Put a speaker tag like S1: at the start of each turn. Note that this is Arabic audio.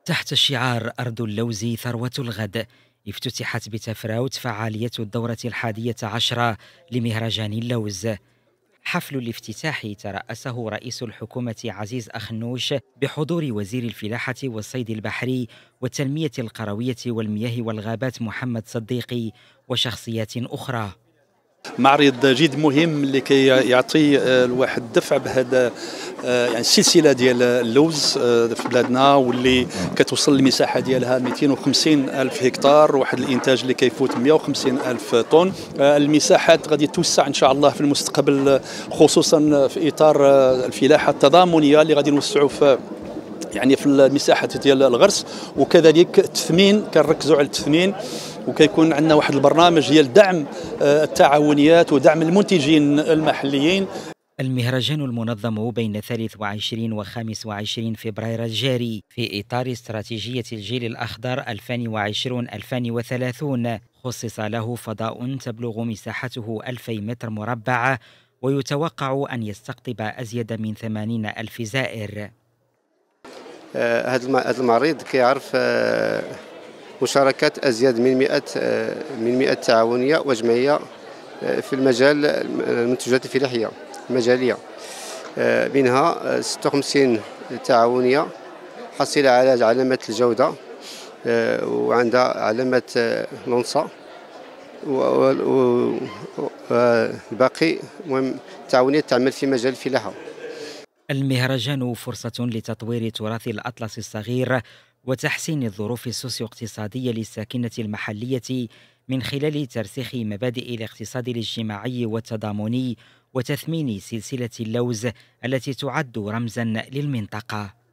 S1: تحت شعار أرض اللوز ثروة الغد، افتتحت بتفراوت فعالية الدورة 11 لمهرجان اللوز. حفل الافتتاح ترأسه رئيس الحكومة عزيز أخنوش بحضور وزير الفلاحة والصيد البحري والتنمية القروية والمياه والغابات محمد صديقي وشخصيات أخرى.
S2: معرض جد مهم لكي يعطي الواحد دفع بهذا يعني السلسله ديال اللوز في بلادنا، واللي كتوصل المساحه ديالها 250 الف هكتار، واحد الانتاج اللي كيفوت 150 الف طن. المساحات غادي توسع ان شاء الله في المستقبل، خصوصا في اطار الفلاحه التضامنيه اللي غادي نوسعوا في في المساحات ديال الغرس، وكذلك التثمين كنركزوا على التثمين، وكيكون عندنا واحد البرنامج ديال دعم التعاونيات ودعم المنتجين المحليين.
S1: المهرجان المنظم بين 23 و 25 فبراير الجاري في إطار استراتيجية الجيل الأخضر 2020-2030 خصص له فضاء تبلغ مساحته 2000 متر مربع، ويتوقع أن يستقطب أزيد من 80 ألف زائر.
S3: هذا المعرض كيعرف مشاركات أزيد من 100 تعاونية وجمعية في المجال المنتجات الفلاحية المجالية، منها 56 تعاونية حصيلة على علامة الجودة وعندها علامة لونسا، والباقي تعاونية تعمل في مجال الفلاحة.
S1: المهرجان فرصة لتطوير تراث الأطلس الصغير وتحسين الظروف السوسيو-اقتصادية للساكنة المحلية من خلال ترسيخ مبادئ الاقتصاد الاجتماعي والتضامني وتثمين سلسلة اللوز التي تعد رمزا للمنطقة.